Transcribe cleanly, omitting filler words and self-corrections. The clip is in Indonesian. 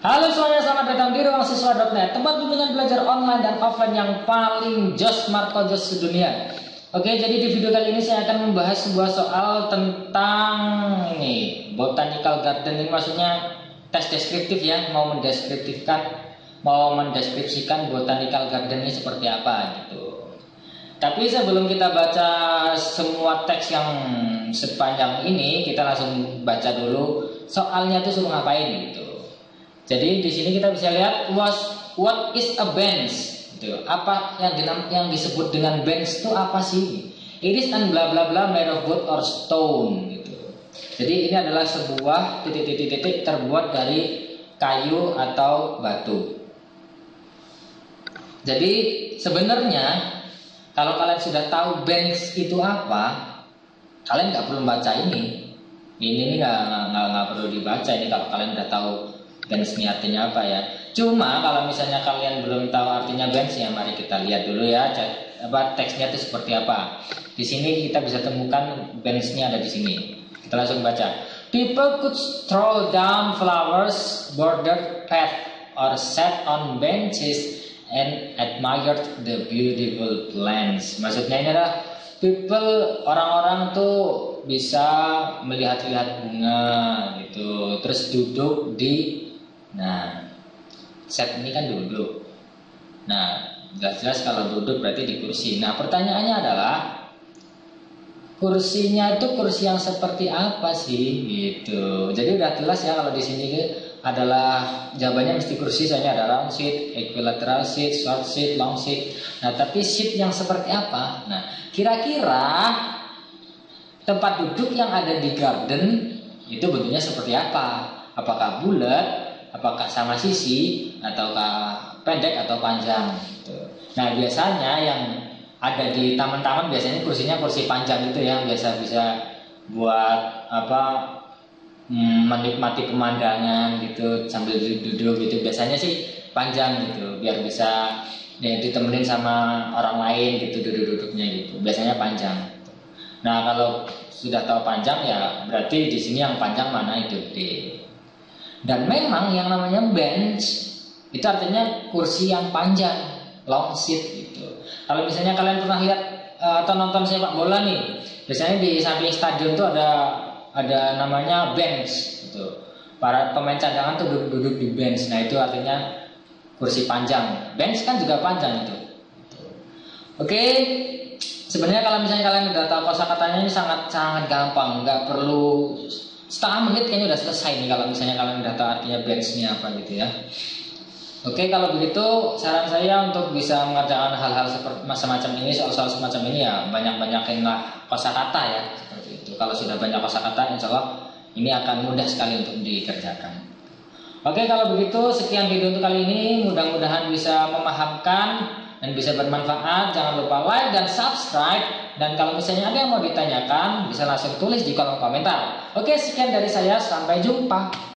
Halo semuanya, selamat datang di ruangsiswa.net, tempat bimbingan belajar online dan offline yang paling jos Marco jos sedunia. Oke, jadi di video kali ini saya akan membahas sebuah soal tentang ini botanical garden. Ini maksudnya tes deskriptif ya, mau mendeskripsikan botanical garden ini seperti apa gitu. Tapi sebelum kita baca semua teks yang sepanjang ini, kita langsung baca dulu soalnya tuh suruh ngapain gitu. Jadi di sini kita bisa lihat what is a bench? Gitu. Apa yang disebut dengan bench itu apa sih? It is and bla bla bla made of wood or stone gitu. Jadi ini adalah sebuah titik-titik terbuat dari kayu atau batu. Jadi sebenarnya kalau kalian sudah tahu bench itu apa, kalian nggak perlu baca ini. Ini nggak perlu dibaca ini kalau kalian udah tahu bench ini artinya apa ya. Cuma kalau misalnya kalian belum tahu artinya bench ya, mari kita lihat dulu ya teksnya itu seperti apa. Di sini kita bisa temukan bench-nya ada di sini. Kita langsung baca. People could stroll down flowers bordered path or sat on benches and admired the beautiful plants. Maksudnya ini adalah orang-orang tuh bisa melihat-lihat bunga gitu, terus duduk di set ini kan duduk. Nah, jelas-jelas kalau duduk berarti di kursi. Nah, pertanyaannya adalah kursinya itu kursi yang seperti apa sih gitu. Jadi udah jelas ya kalau di sini adalah jawabannya mesti kursi, soalnya ada round seat, equilateral seat, short seat, long seat. Nah, tapi seat yang seperti apa? Nah, kira-kira tempat duduk yang ada di garden itu bentuknya seperti apa? Apakah bulat? Apakah sama sisi, ataukah pendek atau panjang gitu. Nah, biasanya yang ada di taman-taman biasanya kursinya kursi panjang gitu ya, biasa bisa buat menikmati pemandangan gitu sambil duduk gitu. Biasanya sih panjang gitu biar bisa ya, ditemenin sama orang lain gitu duduk-duduknya gitu. Biasanya panjang gitu. Nah, kalau sudah tahu panjang ya berarti di sini yang panjang mana itu D. Dan memang yang namanya bench itu artinya kursi yang panjang, long seat gitu. Kalau misalnya kalian pernah lihat atau nonton sepak bola nih, biasanya di samping stadion tuh ada namanya bench gitu. Para pemain cadangan tuh duduk di bench. Nah, itu artinya kursi panjang. Bench kan juga panjang itu. Oke. Sebenarnya kalau misalnya kalian udah tahu kosakatanya ini sangat gampang, nggak perlu setengah menit kayaknya udah selesai nih kalau misalnya kalian udah tahu artinya bench ini apa gitu ya. Oke, kalau begitu saran saya untuk bisa mengerjakan hal-hal seperti semacam ini, soal-soal semacam ini ya banyak-banyakinlah kosakata ya seperti itu. Kalau sudah banyak kosakata, insya Allah ini akan mudah sekali untuk dikerjakan. Oke, kalau begitu sekian video untuk kali ini, mudah-mudahan bisa memahamkan dan bisa bermanfaat. Jangan lupa like dan subscribe. Dan kalau misalnya ada yang mau ditanyakan, bisa langsung tulis di kolom komentar. Oke, sekian dari saya. Sampai jumpa.